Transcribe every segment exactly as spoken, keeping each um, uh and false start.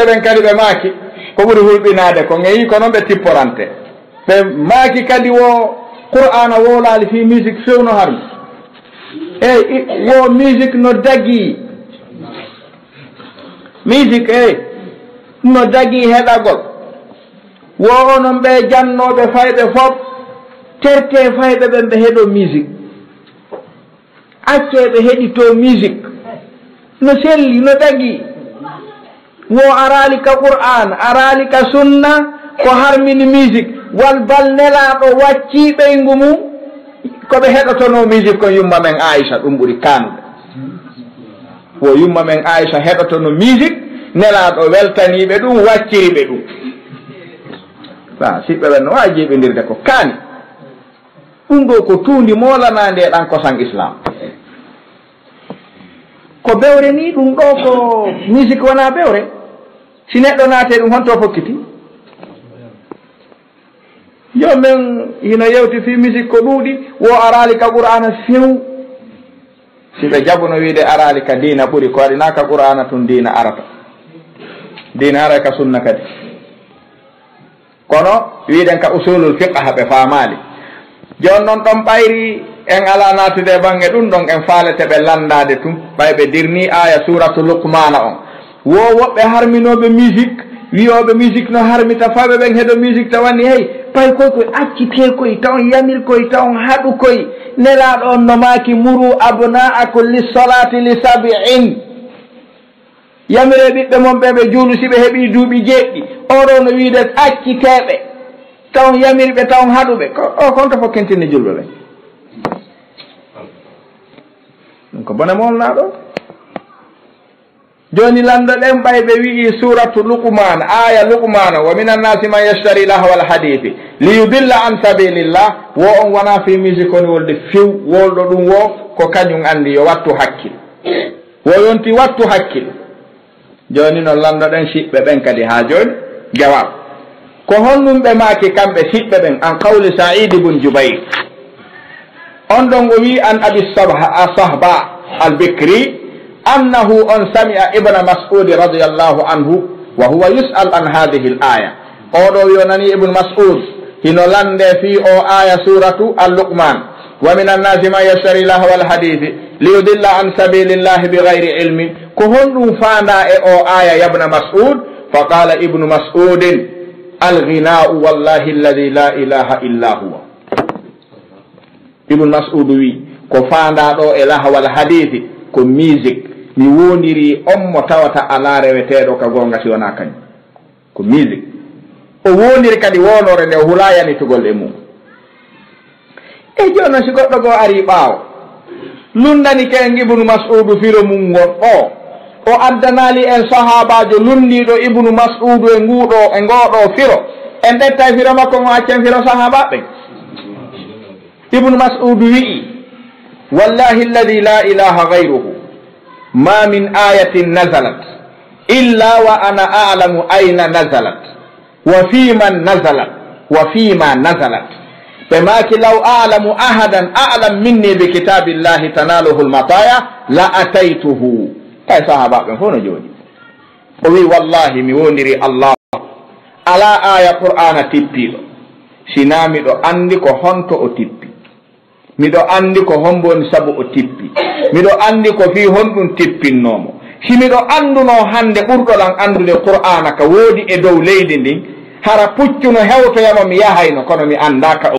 seɓen kadi ɓe maaki ko ɓuri hulɓinade ko ŋeyi ko noon ɓe tipporante ɓe maaki kadi wo qur'ana wolali fi musique fewno harmi eyi wo musique no dagi musique eyi no dagi heɗagol wo onon ɓe jannoɓe fayɓe fof terte fayɓe ɓen ɓe heeɗo musique acceɓe heɗito musique no selli no dagi wo arali ka qur'an arali ka sunna ko harmini musique wal bal nelaɗo wacci ɓeygu mum koɓe heɗotono musique ko yumma men Aïcha ɗum ɓuuri kanude wo yumma men Aïcha heɗotono musique nelaɗo weltaniɓe ɗum wacciriɓe ɗum sa siɓɓe ɓen no wawi jiɓindirde ko kaani ɗum ɗo ko tuundi molana nde ɗan kosan islam ko bewre ni ɗum ɗo ko musique wona bewre si neɗɗo naate ɗum honto fokkiti jomen hino yewti fi musique ko ɗuuɗi wo arali ka qur'ana few si ɓe jaɓuno wiide arali ka diina ɓuuri ko waɗina ka qur'ana tun diina arata diina ara ka sunna kadi kono wiiden ka usulul fiqha ɓe faamali jon noon ɗon ɓayri en ala natude bange ɗum ɗon en faalete ɓe landade tum ɓay ɓe dirni aya suratu luqmana on wo woɓɓe harminoɓe musique wiyoɓe musique no harmita faɓe ɓen heeɗo musique tawani hey pay koy koye accite koye taw yamir koye taw haɗu koye nelaɗo on no maki muru abna'akum lissolati li sab'in yamire ɓiɓɓe mon ɓe ɓe juulu si ɓe heeɓi duuɓi jeɗɗi oɗo no wiide acciteɓe taw yamirɓe taw haɗuɓe o konto fof kentini julɓe ɓen ɗum ko bone molnaɗo joni lando ɗen ɓay ɓe wi'i suratu luqman aya luqmana wa min annasi man yashtari lahwa alhadithi liyudilla an sabilillah wo on wona fi musique oni wolde few wolɗo ɗum wo ko kañum andi yo wattu hakkil wo yonti wattu hakkil joni no lando ɗen siɓɓe ɓen kadi ha joni jawab ko honnum ɓe maaki kamɓe siɓɓe ɓen an qawli sa'id ibn jubayr on ɗon o wi an abi sahba albikri annahu on sami'a ibna mas'ud radiyallahu anhu wa huwa yus'al an hadhihi al-aya oɗo yonani ibnu mas'ud hino lande fi o aya suratu al-luqman wa min annasi man yashtari lahwa al-hadithi liyudilla an sabilillahi bighayri ilmin ko honɗum fanda e o aya yabna mas'ud fa qala ibnu mas'udin al-ghina'u wallahi alladhi la ilaha illa huwa ibnu mas'ud wi ko fanda ɗo e lahwa al-hadithi ko musique mi wondiri on mo tawata ala reweteɗo ka gonga si wona kañum ko musique o wondiri kadi wonore nde hulayani tugol e mum e joni si goɗɗo goo ari ɓaawo lundani ken ibnu mas'udu firo mum gon o o addanali en sahabajo lundiɗo ibnu mas'udu e nguɗo e ngoɗo firo en ɗetta firo makko ngo accen firo sahaba ɓen ibnu mas'udu wi'i wallahi alladi la ilaha gayruhu ma min ayatin nazalat illa wa ana a'lamu ayna nazalat wa fi man nazalat wa fi ma nazalat ɓe maki law a'lamu ahadan a'lam minni bi kitabillahi tanaluhu almataya la ataytuhu kay sahaba ɓen fof no jooɗi o wi wallahi mi wondiri allah ala aya qur'ana tippiɗo sina miɗo andi ko honto o tippi miɗo andi ko homboni sabu o tippi miɗo andi ko fi honɗum tippinnomo si miɗo anduno hande ɓurɗolan andude qur'ana ka woodi e dow leydi ndin hara puccuno hewtoyama mi yahayno kono mi andaka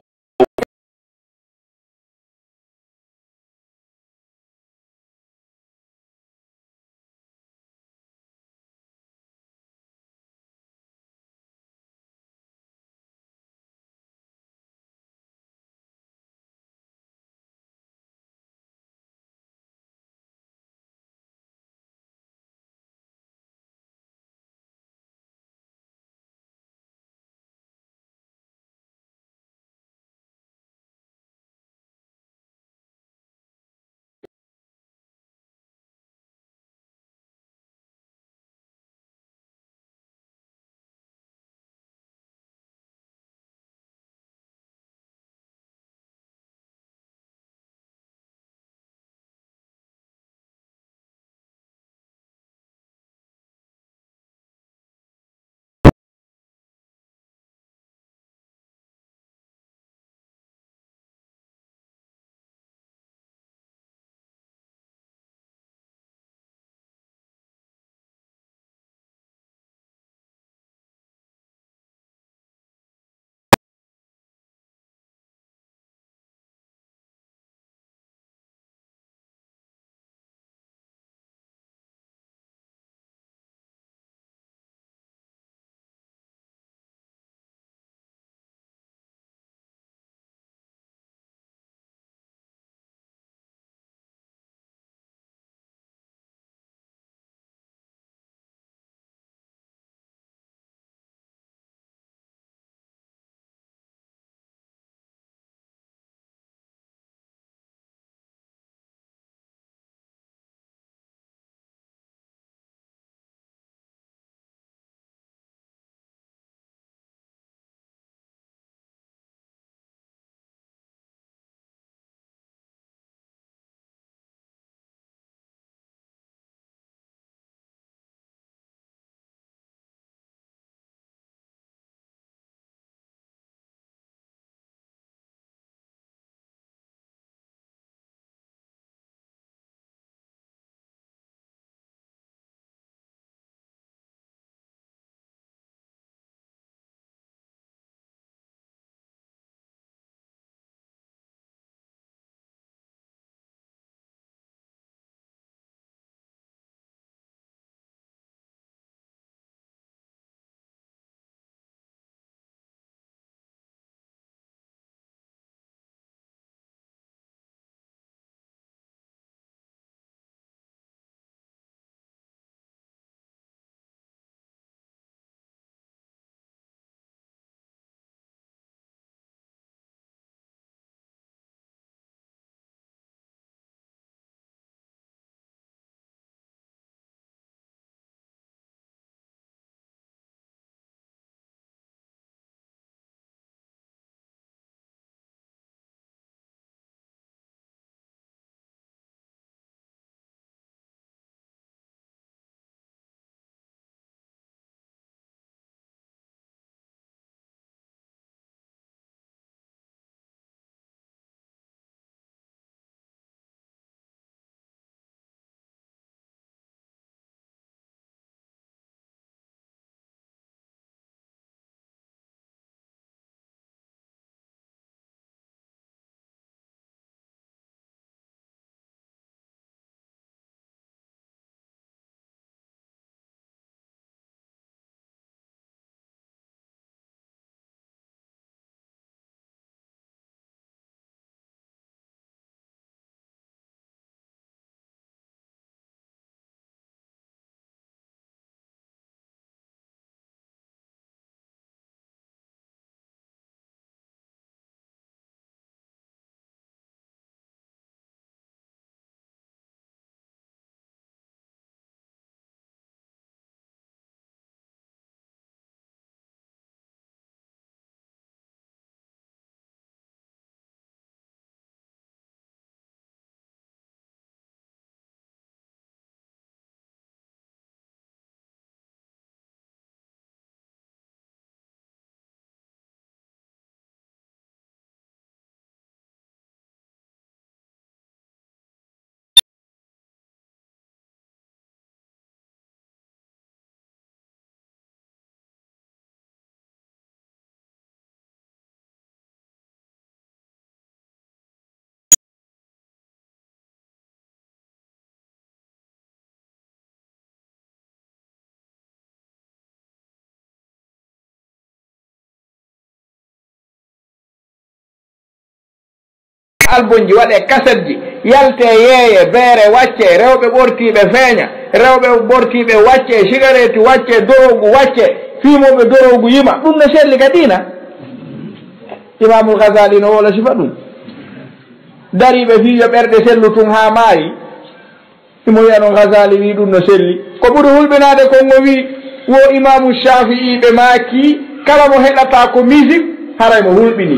album ji waɗe cassette ji yalte yeeye beere wacce rewɓe ɓortiɓe feeña rewɓe ɓortiɓe wacce cigarette wacce dorogu wacce fimoɓe dorogu yima ɗum no selli ka diina imamul Ghazali no wola sifa ɗum dariɓe fi yo ɓerɗe sellu tun ha maayi imo wiyano Ghazali wi ɗum no selli ko ɓuri hulɓinade kongo wi wo imamu Shafi'i ɓe maaki kala mo heɗata ko musique haray mo hulɓini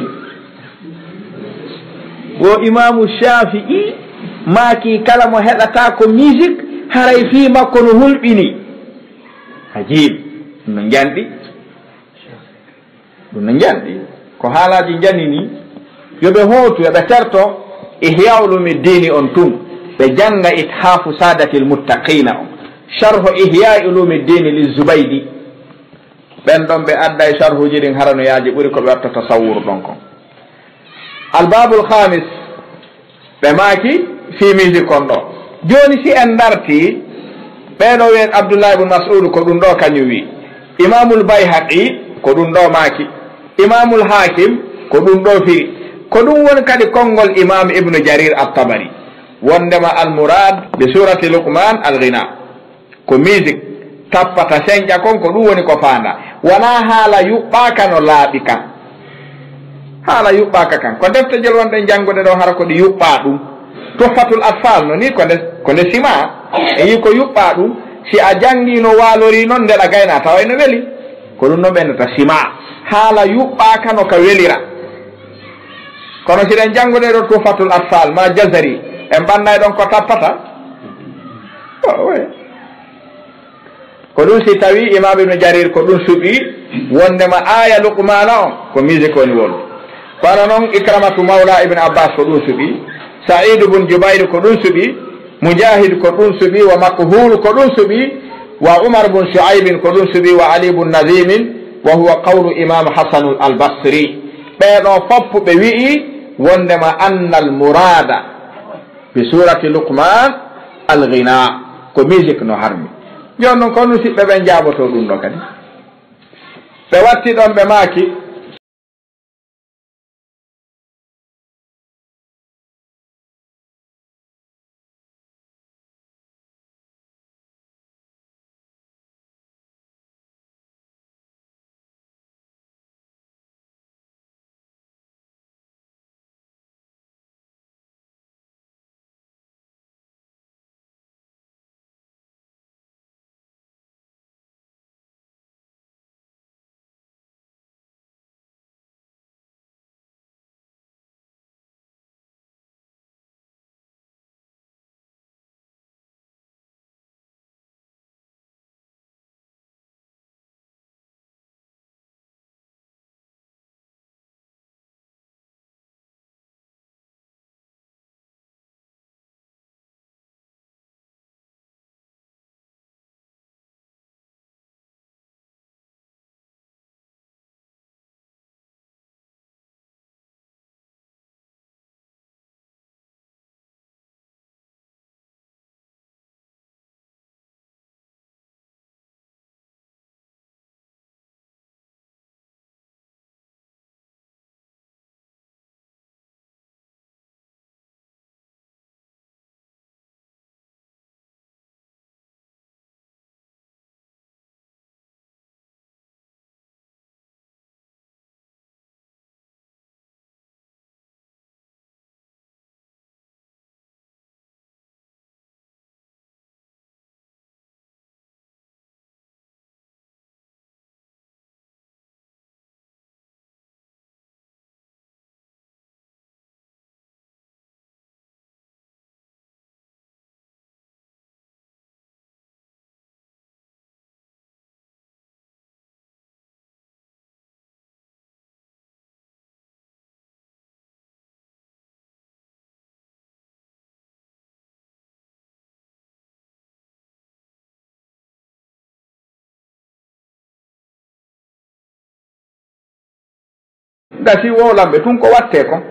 wo imamu Shafi'i maaki kala mo heɗata ko musique haray fi makko no hulɓini ajib ɗum no janɗi ɗum no janɗi ko haalaji janini yoɓe hootu yoɓe terto ihya ulumiddini on tun ɓe janga ithafu sadati lmuttaqina on sharhu ihya ulumiddini lizubaydi ɓen ɗon ɓe adda e sharhuji ɗin harano yaaji ɓuri ko ɓe watta tasawuru ɗon kon albabul khamis ɓe maaki fi musique on ɗo joni si en darti ɓeɗo wiyen abdoullah ibne mas'ud ko ɗum ɗo kañum wi imamul bayhaqi ko ɗum ɗo maaki imamul hakim ko ɗum ɗo firi ko ɗum woni kadi konngol imam ibnu jarir at-tabari wondema almourad bi surati luqman alghina ko musique tappata senƴa kon ko ɗum woni ko faanda wona haala yuɓɓaka no laaɓi kan haala yuɓɓaka kan ko defte jel wonɗen janngude ɗo hara ko ɗi yuɓɓa ɗum tuhfatul atfal no ni ko nde ko nde sima e yi ko yuɓɓa ɗum si a jangi no waalori noon ndeɗa gayna tawa no weeli ko ɗum no ɓennata sima haala yuɓɓaka no ka welira kono siɗen janngude ɗo tuhfatul atfal ma jazari en ɓannay ɗon ko tappata ko ɗum si tawi imam ibnu jarir ko ɗum suɓi wondema aya luqmana on ko musique woni wolu kono noon ikramatu mawla ibne abbas ko ɗum suɓi saidu bun jubayr ko ɗum suɓi mujahid ko ɗum suɓi wa makhul ko ɗum suɓi wa umar bun shuaibin ko ɗum suɓi wa ali bun nadimin wa huwa qawlu imam hasanu albasri ɓeɗo foppu ɓe wi'i wondema anna almurada bi surati luqman alghina ko musique no harmi joni noon ko ɗum siɓɓe ɓen jaaboto ɗum ɗo kadi ɓe watti ɗon ɓe maaki gasi wolamɓe tun ko watte kon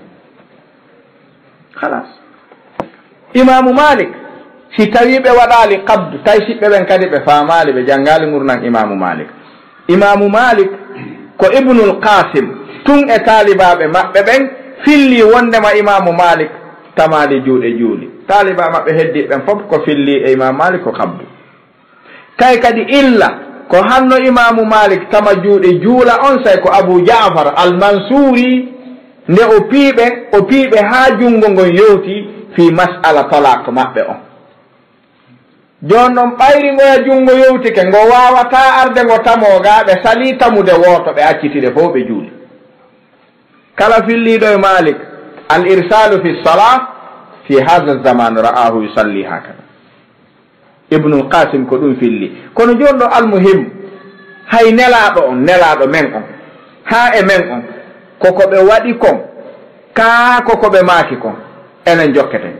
halas imamu malik si tawi ɓe waɗali qabdu tawi siɓɓe ɓen kadi ɓe famali ɓe jangali gurnan imamu malik imamu malik ko ibnul qasim tun e talibaɓe maɓɓe ɓen filli wondema imamu Malik tamali juuɗe juuli taliba maɓɓe heddiɓen fof ko filli e imamu Malik ko kabdu kay kadi illa ko hanno imamu Malik tama juuɗe juula on say ko Abu Ja'far al-Mansuri nde o piiɓe o piiɓe ha jungo ngon yewti fi mas'ala talaq maɓɓe on joni noon ɓayri ngoya jungo yewtike ngo wawata arde ngo tamoga ɓe sali tamude woto ɓe accitide fof ɓe juuli kala filliɗo e Malik al irsalu fi salah fi hadha zaman ra'ahu yusalli hakada ibnul qasim ko ɗum filli kono joni ɗo almuhim hay nelaɗo on nelaɗo men on ha e men on koko ɓe waɗi kon ka koko ɓe maaki kon enen jokkete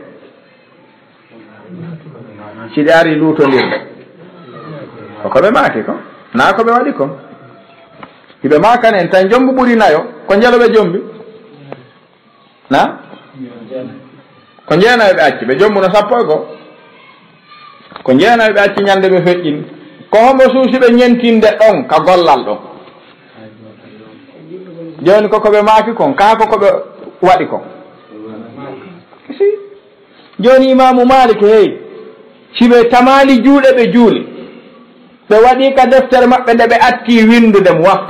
siɗi ari luutodirde koko ɓe maaki kon na ko ɓe waɗi kon hiɓe makani en tan jombu ɓuri nayo ko jeloɓe jombi na ko jeenayo ɓe acci ɓe jombuno sappo e goo ko jeenayo ɓe acci ñande ɓe feƴƴini ko hombo suusi ɓe ñentinde ɗon ka gollal ɗon joni koko ɓe maaki kon ka koko ɓe waɗi kon si joni imamu Malik hey si ɓe tamali juuɗe ɓe juuli ɓe waɗi ka deftere maɓɓe nde ɓe atti windude mo wafta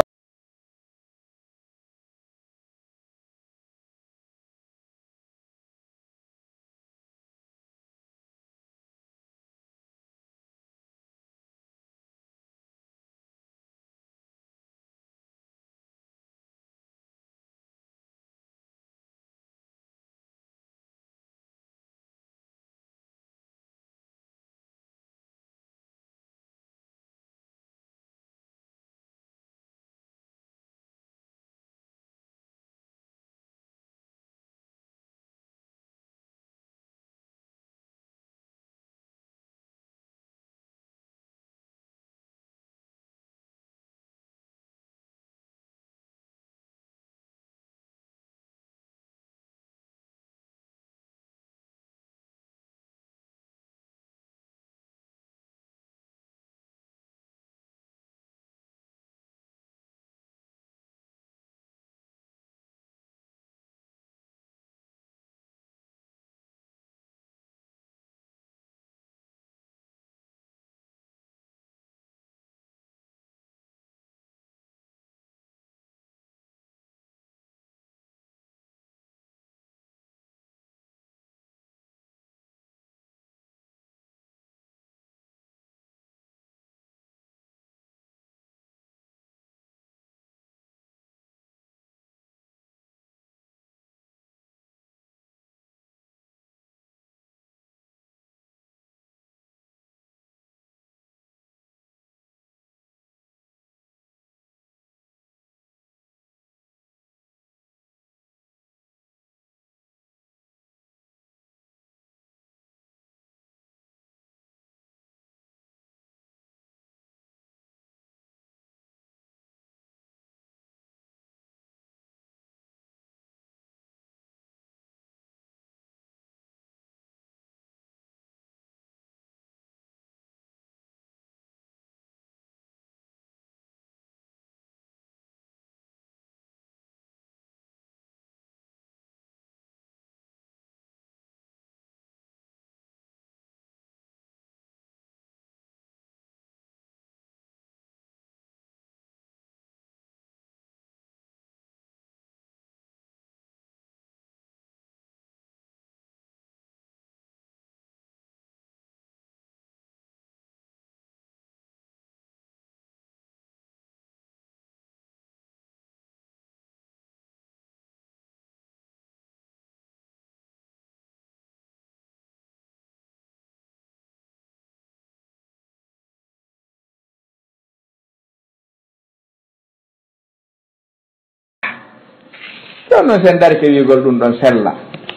ɗon noon sen darke wiigol ɗum ɗon sella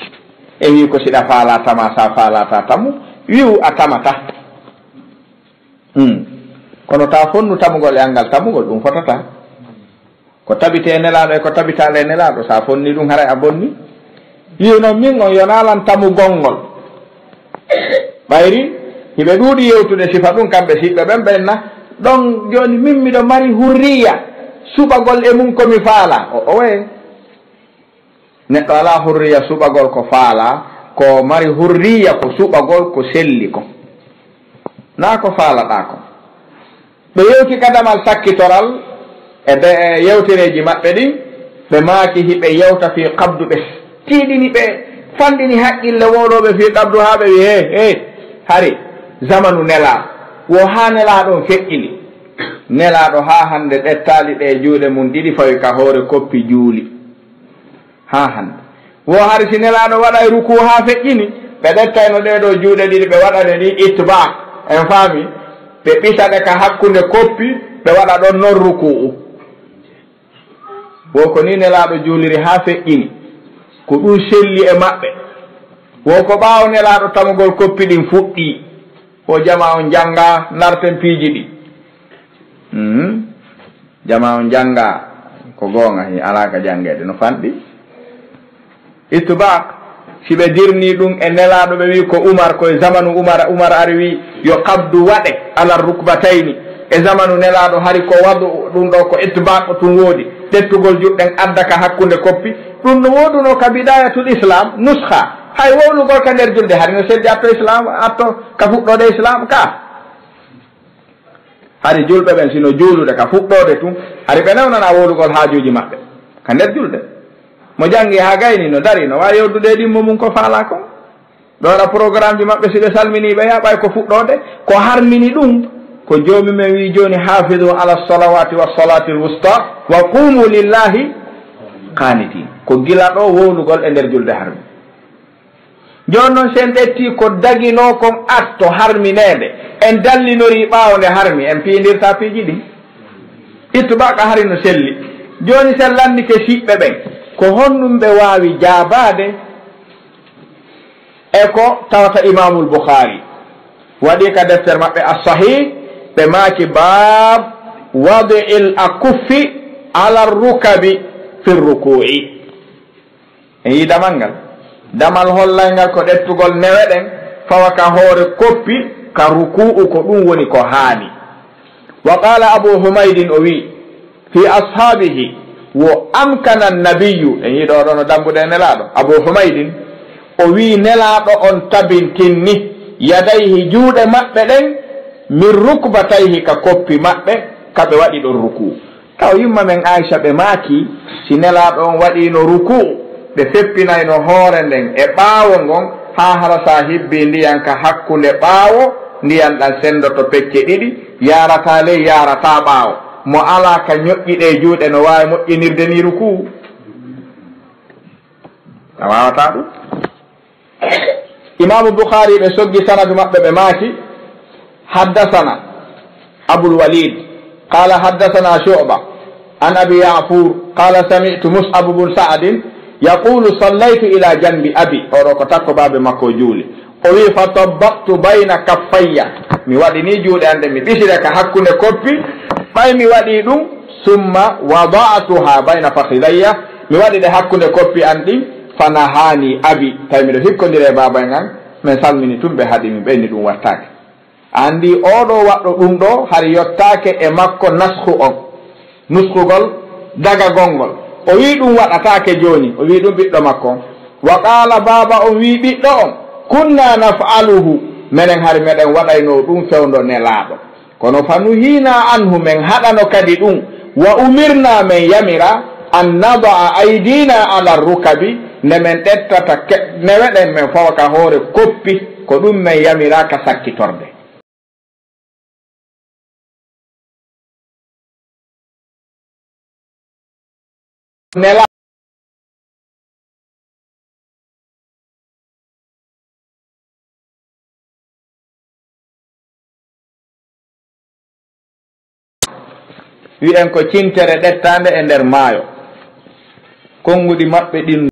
e wi ko siɗa faala tama sa faalata tamu wiwu a tamata hmm. kono ta fonnu tamugol e angal tamugol ɗum fotata ko tabite nelaɗo e ko tabitale nelaɗo sa fonni ɗum haray a bonni wiu noon min on yonalan tamugol ngol ɓayri hiɓe ɗuuɗi yewtude sifa ɗum kamɓe siɓɓe ɓen ɓenna ɗon joni min miɗo mari hurriya suɓagol e mum komi faala o owe neɗɗo ala hurriya suɓagol ko faala, ko mari hurriya ko suɓagol ko selli ko, na ko faalaɗa ko. ɓe yewti kadamal sakkitoral e ɓe yewtereji maɓɓe ɗin, ɓe maaki hiɓe yewta fi kabdu, ɓe tiiɗini ɓe fanɗini haqqille woɗoɓe fi kabdu, ha ɓe wi he he hari zamanu nela wo ha nelaɗon feƴƴili, nelaɗo ha hande ɗettali ɗe juuɗe mum ɗiɗi fawi ka hoore koppi juuli ha hande. wo hari si nelaɗo waɗa ruku ha feƴƴini, ɓe ɗettayno ɗeɗo juuɗe ɗiɗi ɓe waɗane ɗi itba en faami, ɓe ɓitaɗe ka hakkunde koppi ɓe waɗa ɗon non ruku'u. wo ko ni nelaɗo juuliri ha feƴƴini, ko ɗum selli e maɓɓe. wo ko ɓaawo nelaɗo tamugol koppi ɗin fuɗɗi, o jama on janga narten piiji ɗi. mm. jama on janga ko goonga hi alaka jangede no fanɗi. itbaq si ɓe dirni ɗum e nelaɗo ɓe wi ko Umar, koye zamanu Umar, Umar ari wi yo kabdu waɗe ala rukbatayni, e zamanu nelaɗo hari ko waɗu ɗum ɗo ko itbaq tun woodi, ɗettugol juɗɗen adda ka hakkunde koppi. ɗum no woduno ka bidayatul islam nuskha, hay wowlugol ka nder julde hari no seddi atto islam, atto ka fuɗɗode islam ka. hari julɓe ɓen sino juulude ka fuɗɗode tun, hari ɓe newnana wowlugol haajuji maɓɓe ka nder julde. mo jangi ha gayni no dari no wawi yewdude ɗimmo mum ko faala kon. ɗoɗa programme ji maɓɓe si ɓe salmini ɓe yaɓay ko fuɗɗode, ko harmini ɗum ko joomi men wi joni hafidu ala salawati wa salati l wusta wa qumu lillahi qanitin, ko gila ɗo wowlugol e nder julde harmi. joni noon sen ɗetti ko dagino kon atto harminede, en dallinori ɓawo nde harmi, en piidirta piiji ɗin. ittuɓaka hari no selli. joni sen landike siɓɓe ɓen ko honɗum ɓe wawi jaabade e ko tawata imamul Bukhari waɗi ka deftere maɓɓe as-sahih, ɓe maaki bab wadi'il akuffi ala rukabi fi ruku'i. en yi damal ngal, damal hollay ngal ko ɗettugol newe ɗen fawa ka hoore koppi ka ruku'u, ko ɗum woni ko haani. wa qala abu humaydin o wi fi ashabihi wo amkana nabiyu, en yiɗo ɗo no dambude nelaɗo abu humaydin o wi nelaɗo on tabintinni yadayhi juuɗe maɓɓe ɗen min rukbatayhi ka koppi maɓɓe kaɓe waɗi ɗon ruku. taw yumma men aicha ɓe maaki si nelaɗo on waɗino ruku, ɓe feppinayno hoore nden e ɓaawo ngon ha hara sa hibbi ndiyan ka hakkunde ɓaawo ndiyan ɗan sendoto pecce ɗiɗi, yarata ley yarata ɓaawo. mo ala ka ñoƴƴiɗe juuɗe no wawi moƴƴinirde ni ruku, a wawata ɗum. imamu Bukhari ɓe soggi sanadu maɓɓe ɓe maaki haddasana abul walid qala haddasana shu'ba an abi ya'fur qala sami'tu mus'ab bun sa'd yaqulu sallaytu ila janbi abi, oɗo ko takko babe makko juuli. o wi fa tabbaqtu bayna kaffayya, mi waɗi ni juuɗe ande mi ɓisire ka hakkunde koppi ɓay mi waɗi ɗum, summa wada'tuha bayna fakhidayya, mi waɗi ɗe hakkunde koppi an ɗin, fanahani abi, tawi miɗo hikkodire babay ngan, min salmini tumɓe haɗi mi ɓeyni ɗum wattake. andi oɗo waɗɗo ɗum ɗo hari yottake e makko nasku on, nuskugol daga gongol. o wi ɗum waɗatake joni, o wi ɗum ɓiɗɗo makko on. wa qala baba on wi ɓiɗɗo on kunna naf'aluhu, minen hari meɗen waɗayno ɗum fewdo nelaɗo, kono fanuhina anhu, men haɗano kadi ɗum. wa umirna men yamira an nada'a aydina ala rukabi, ne men ɗettata neweɗen men fawa ka hoore koppi, ko ɗum men yamira ka sakkitorde. nela wi'en ko cintere ɗettande e nder maayo, konguɗi maɓɓe ɗin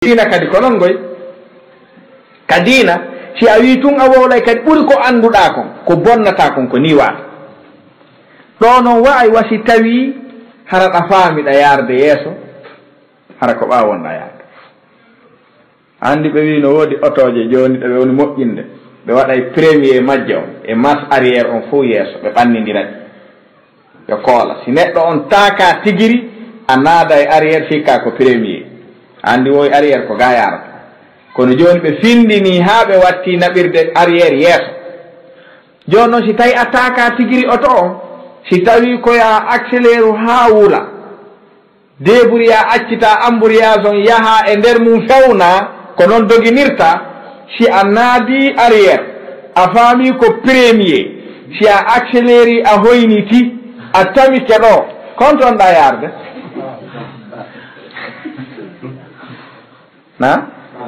dina kadi ko non goy ka dina si a wi tun a wowlay kadi ɓuri ko annduɗa kon ko bonnata kon ko ni waata ɗo noon wawi wasi tawi hara ɗa faamiɗa yarde yeeso hara ko ɓawonɗa yarde andi ɓe wi no woodi otoje joni ɗo ɓe woni moƴƴinde ɓe waɗay premier majje on e mas arriére on fof yeeso ɓe ɓannidiraɗi ɓe koola si neɗɗo on taaka tigiri a naada e arriére fikka ko premier andi woy arriére ko ga yarata kono joni ɓe findini ha ɓe watti naɓirde arriére yeeso joni noon si tawi a taaka tigiri oto on si tawi koya accélére ha wuula débouria accita embourillage on yaha e nder mum fewna ko noon doginirta si a naadi arriére a faami ko premier si a accéléri a hoyniti a tamike ɗo kontonɗa yarde na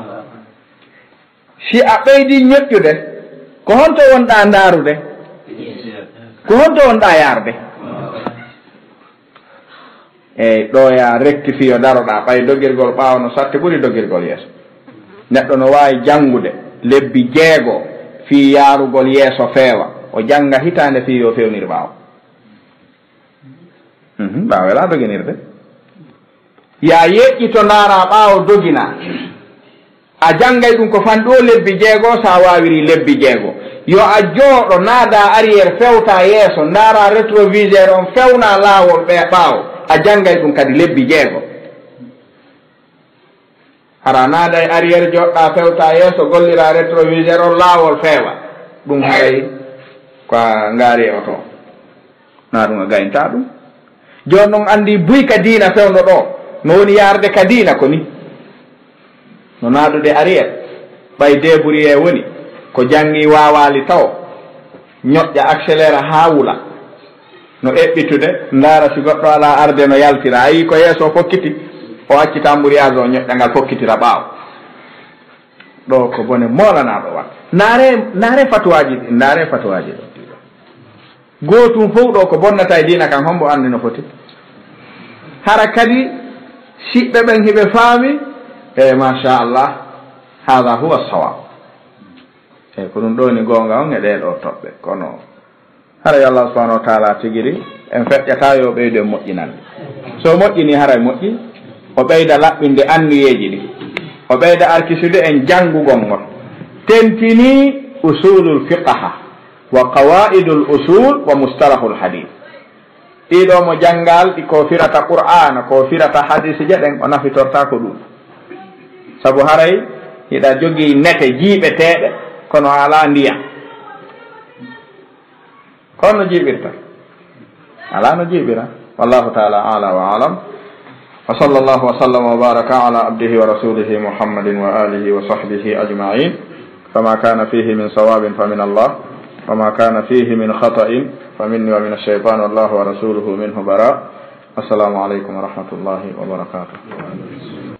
si a ɓeydi ñoƴƴude ko honto wonɗa ndaarude ko honto wonɗa yarde eyyi ɗo ya rectifie daroɗa ɓay dogirgol ɓaawa no satti ɓuri dogirgol yeeso neɗɗo no wawi janngude lebbi jeego fi yarugol yeeso feewa o jannga hitande fi yo fewnir ɓaawo ɓaawa wela doginirde ya yeƴƴito ndaara ɓaawo dogina a janngay ɗum ko fan ɗo lebbi jeego sa wawiri lebbi jeego yo a jooɗo naada arriére fewta yeeso ndaara rétroviseur on fewna laawol ɓe ɓaawo a janngay ɗum kadi lebbi jeego hara naada e arriére joɗɗa fewta yeeso gollira rétroviseur on laawol feewa ɗum haray ko ngaari e oto na ɗum a gaynta ɗum joni noon andi buy ka diina fewno ɗo no woni yarde ka diina ko ni no naadude arriére ɓay débourie woni ko jangi wawali taw ñoƴƴa accélére ha wula no eɓɓitude ndaara si goɗɗo ala arde no yaltira ayi ko yeeso fokkiti o accita embourillage o ñoƴƴa ngal fokkitira ɓaawo ɗo ko bone molanaɗo wat naare naare fatuwaji ɗi naare fatuwaji ɗo gootum fof ɗo ko bonnata e diina kan hombo andi no foti hara kadi siɓɓe ɓen hiɓe faami e machallah hada huwa sawab eyyi ko ɗum ɗo ni gonga on e ɗeɗo toɓɓe kono haray allah subahanahu wa taala tigiri en feƴƴata yo ɓeydo moƴƴinande so moƴƴini haray moƴƴi o ɓeyda laɓɓinde annuyeji ɗi o ɓeyda arkisude en janngugol ngol tentini usulul fiqaha wa qawaidul usul wa mustalahul hadith ɗiɗo mo janngal ɗi ko firata qur'ana ko firata hadise jeɗen o nafitorta ko ɗum sabu haray hiɗa jogii nete jiiɓeteeɗe kono ala ndiyam kono no jiiɓirta ala no jiiɓira wallahu taala ala wa alam wa sallallahu wa sallam wa baraka ala abdihi wa rasulihi muhammadin wa alihi wa sahbihi ajma'in fama kana fihi min sawabin fa min allah wama kana fihi min khata'in fa minni wa min ash-shaytan wallahu wa rasuluhu minhu bara assalamu alaykum wa rahmatullahi wa barakatuh